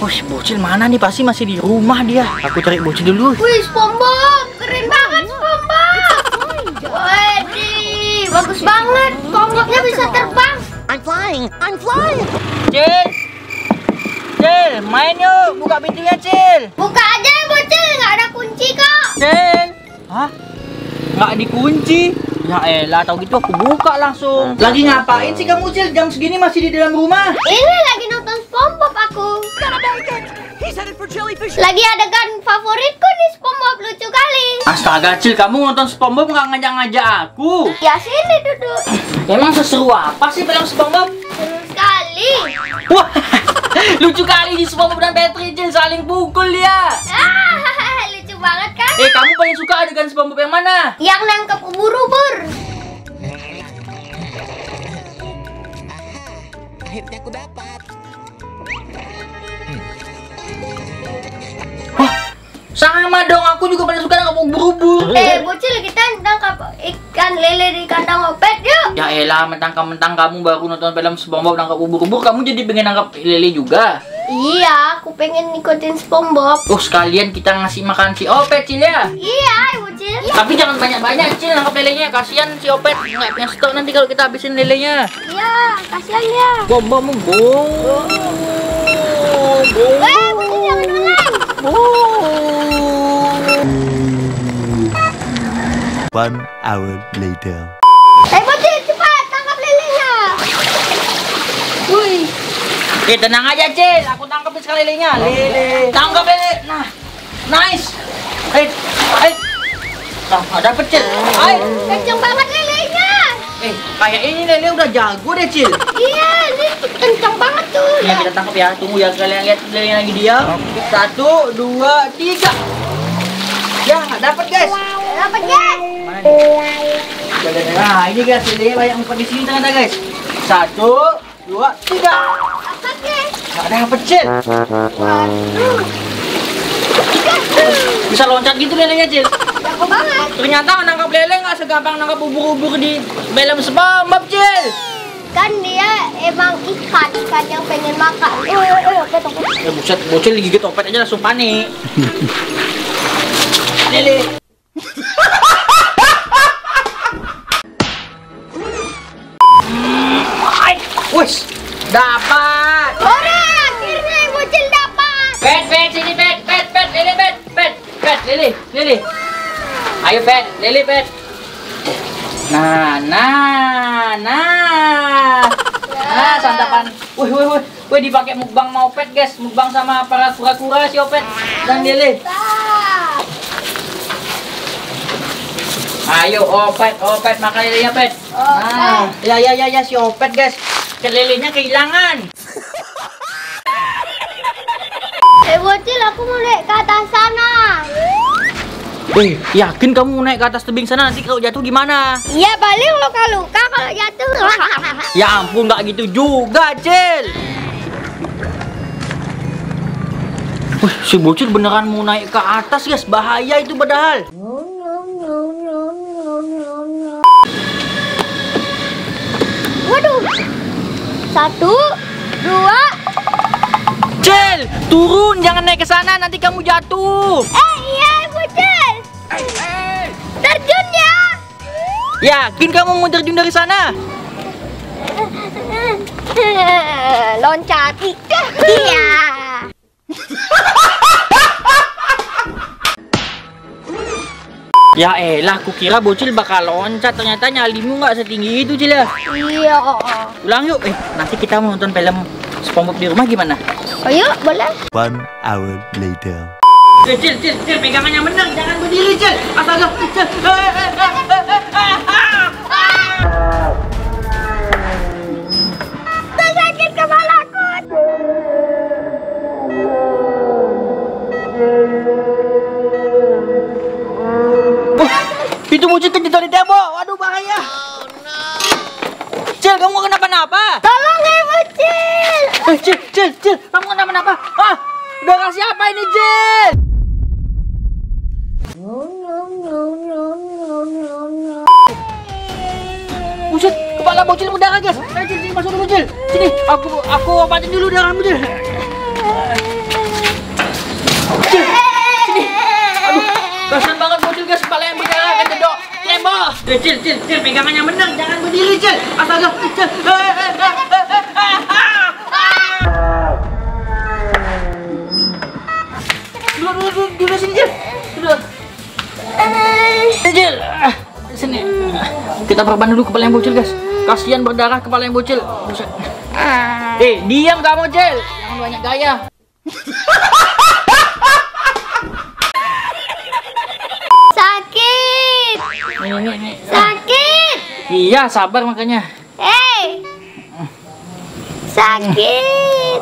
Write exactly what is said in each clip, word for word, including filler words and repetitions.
Wih, bocil mana nih? Pasti masih di rumah dia. Aku cari bocil dulu. Wih, SpongeBob, keren banget SpongeBob. Waduh, bagus banget. SpongeBobnya bisa terbang. I'm flying, I'm flying. Cil, Cil, main yuk. Buka pintunya, Cil. Buka aja ya bocil, nggak ada kunci kok. Cil, hah? Nggak dikunci? Ya elah, tau gitu aku buka langsung. Lagi ngapain sih kamu, Cil? Jam segini masih di dalam rumah? Ini lagi nonton SpongeBob aku. Lagi adegan favoritku nih SpongeBob, lucu kali. Astaga, Cil, kamu nonton SpongeBob nggak ngajak-ngajak aku? Ya sini duduk. Emang seseru apa sih film SpongeBob? Seru sekali. Wah, lucu kali di SpongeBob dan Patrick, Cil, saling pukul dia. Ah, lucu banget kan? Eh, kamu paling suka adegan SpongeBob yang mana? Yang nangkep ubur-ubur. Akhirnya aku dapat. Sama dong, aku juga paling suka nangkap ubur-ubur. Eh, bocil, kita nangkap ikan lele di kandang Opet yuk. Ya elah, mentang-mentang kamu baru nonton film SpongeBob nangkap ubur-ubur, kamu jadi pengen nangkap lele juga? Iya, aku pengen ikutin SpongeBob. Oh, sekalian kita ngasih makan si Opet, Cil ya? Iya, bocil. Tapi jangan banyak-banyak, Cil, nangkap lelenya. Kasihan si Opet nggak punya stok nanti kalau kita habisin lelenya. Iya, kasihan ya. Bom, bom, bom, bom. Eh, bocil jangan ulang. One hour later. Eh, bocil, cepat tangkap lelenya. Wih. Eh, tenang aja, Cil. Aku tangkapin sekali lelenya. Lele. Tangkap lele. Nah, nice. Eh, eh. Nah, dapet, Cil. Ayo. Kenceng banget lelenya. Eh, kayak ini lele udah jago deh, Cil. Iya, ini kenceng banget tuh. Ya, kita tangkap ya. Tunggu ya, kalian lihat lelenya lagi dia. Satu, dua, tiga. Ya, nggak dapet, guys. Dapat guys. Mana nih? Nah, ini guys, lelenya banyak ngumpet di sini ternyata, guys. Satu, dua, tiga. Dapat guys. Nggak ada yang pecil. Waduh. Bisa loncat gitu lelenya, Cil. Jago banget. Ternyata nangkap lele nggak segampang nangkap ubur-ubur di film SpongeBob, Cil. Kan dia emang ikan, ikan yang pengen makan. Eh, eh, eh, Opet, Opet. Ya buset, bocil digigit Opet aja langsung panik. Lele. Wes, dapat. Ora, akhirnya bocil dapat. Pet, pet, sini pet, pet, pet, lele, pet, pet, pet, lele, lele. Ayo pet, lele, pet. Nah, nah, nah. Nah, santapan. Wih, wih, wih. Wih, dipakai mukbang mau pet, guys. Mukbang sama para kura-kura si Opet dan lele. Nah. Ayo Opet, Opet makan lelenya, Pet. Nah, ya ya ya ya si Opet, guys. Lelenya kehilangan. Eh, bocil, aku mau naik ke atas sana. Eh, yakin kamu naik ke atas tebing sana? Nanti kalau jatuh gimana? Iya, paling luka-luka kalau jatuh. Ya ampun, nggak gitu juga, Cil. Wih, si bocil beneran mau naik ke atas, guys. Bahaya itu padahal. Waduh. Satu, dua. Cil, turun, jangan naik ke sana, nanti kamu jatuh. Eh, iya, bocil. Terjun ya. Yakin kamu mau terjun dari sana? Loncat. Iya. Ya elah, aku kira bocil bakal loncat, ternyata nyalimu nggak setinggi itu, Cil ya. Iya. Ulang yuk, eh nanti kita mau nonton film SpongeBob di rumah gimana? Oh, yuk, boleh. One hour later. Eh, Cil, Cil, Cil, pegangan yang benar, jangan berdiri, Cil. Astaga, Cil. Sakit kepalaku. Itu bocil kejatuh di tembok. Waduh, bahaya. Cil, kamu kenapa-napa? Tolong ya, bocil. Eh, Cil, Cil, Cil, kamu kenapa-napa? Ah, udah kasih apa ini, Cil? Buset, kepala bocil berdarah, guys. Ayo, Cil, Cil, masuk dulu, Cil. Sini, aku aku obatin dulu darahmu, Cil. Kasian banget bocil guys, kepala yang berdarah kan jedok tembok. Eh, Cil, Cil, Cil, pegangan yang bener, jangan berdiri, Cil. Astaga, Cil. Duduk, duduk, duduk, duduk sini, Cil. Duduk. Cil, sini. Kita perban dulu kepala yang bocil guys. Kasian berdarah kepala yang bocil. Buset. Eh, diam kamu, Cil. Jangan banyak gaya. Sakit. Ini, ini, ini. Sakit. Iya, sabar makanya. Hei. Sakit.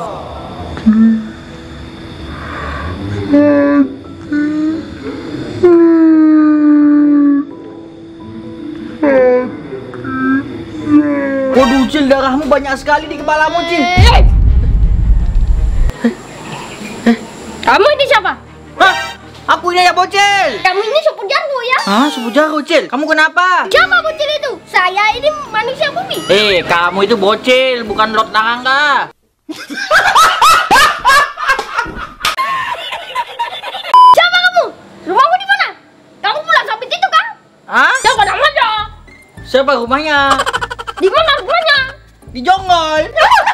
Waduh, Cil, darahmu banyak sekali di kepalamu, Cil. Hei. Kamu ini siapa? Hah? Aku ini ya bocil. Kamu ini sepupu jago ya? Hah, sepupu jago, Cil. Kamu kenapa? Siapa bocil itu? Saya ini manusia bumi. Eh, kamu itu bocil, bukan Lot Narangga. Siapa kamu? Rumahmu di mana? Kamu pulang sampai situ kan? Hah? Siapa namanya? Siapa rumahnya? Di mana rumahnya? Di Jonggol.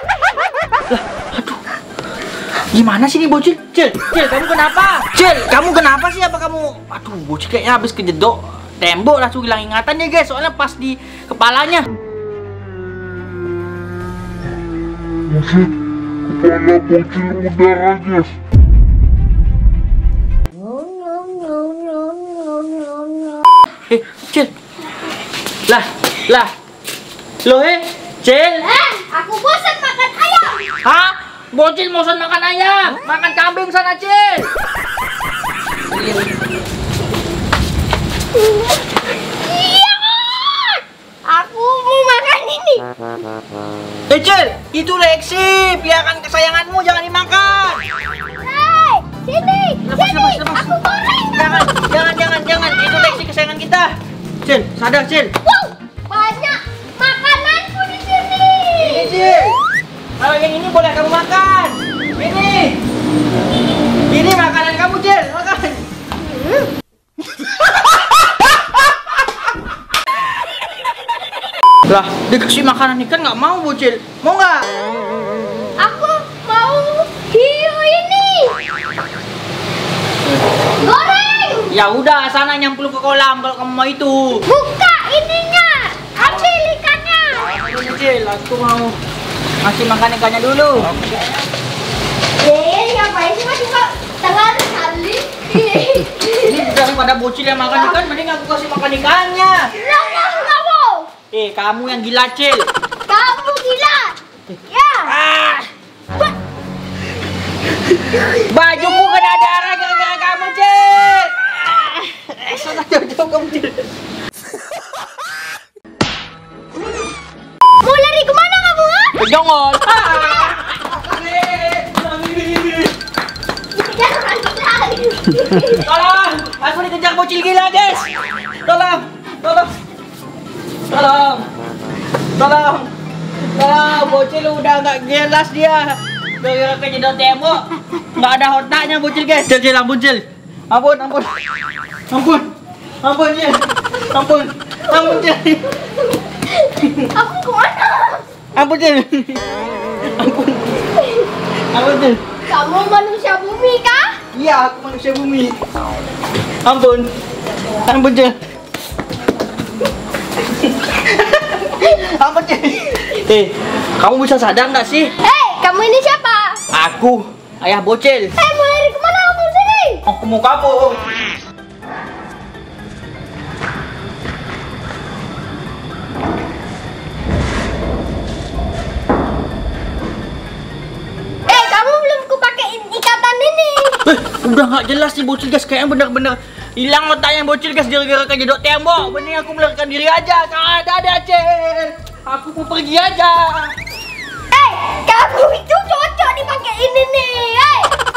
Gimana sih nih bocil? Cil, Cil, kamu kenapa? Cil, kamu kenapa sih? Apa kamu? Aduh, bocil kayaknya habis kejedok tembok langsung hilang ingatannya guys. Soalnya pas di kepalanya. Buset, kepala bocil berdarah guys. Eh, Cil. Lah, lah. Loh, eh, Cil. Eh, aku bosan makan ayam. Hah? Bocil bosan makan ayam, makan kambing sana, Cil. Iya, aku mau makan ini. Eh, Cil, itu Lexi, piaraan kesayanganmu, jangan dimakan. Hei, sini, Lepas, sini. lepas, lepas. Aku goreng. Jangan, jangan, jangan, jangan. Itu Lexi kesayangan kita. Cil, sadar, Cil. Wow, banyak makananku di sini. Ini, Cil. Kalau yang ini boleh kamu makan. Ini. Ini makanan kamu, Cil. Makan. Lah, dikasih makanan ikan nggak mau, bocil. Mau nggak? Aku mau hiu ini. Goreng. Ya udah, sana nyemplung ke kolam kalau kamu mau itu. Buka ininya. Ambil ikannya. Ini, Cil, aku mau ngasih makan ikannya dulu. Eh, ngapain sih masih kok tengah sekali? Ini daripada bocil yang makan ikan, mending aku kasih makan ikannya. Jangan kamu. Eh, kamu yang gila, Cil. Kamu gila. Ya. Ah. Bajuku kena darah gara-gara kamu, Cil. Ah. Eh, sana jauh-jauh kamu, Cil. Mau lari kemana kamu? Ha? Ke Jonggol. Jangan lari. Tolong, aku dikejar bocil gila, guys. Tolong, tolong. Tolong. Tolong. Tolong, bocil udah nggak jelas dia. Gara-gara kejedot tembok. Nggak ada otaknya bocil, guys. Cil, Cil, ampun, Cil. Ampun, ampun. Ampun. Ampun, Cil. Ampun. Ampun, Cil. Aku kemana? Ampun, Cil. Ampun. Ampun, Cil. Kamu manusia bumi kah? Iya, aku manusia bumi. Ampun. Ampun, Cil. Ampun, Cil. Eh, kamu bisa sadar nggak sih? Hei, kamu ini siapa? Aku, ayah bocil. Hei, mau lari kemana kamu sini? Aku mau kabur. Eh, kamu belum kupakai ikatan ini. Eh, udah nggak jelas nih bocil, guys. Kayaknya bener-bener hilang otaknya bocil, guys. Gara-gara kejedot tembok. Mending aku melarikan diri aja. Ada ada, Cil. Aku mau pergi aja. Hei, kamu itu cocok dipakai ini nih. Hei.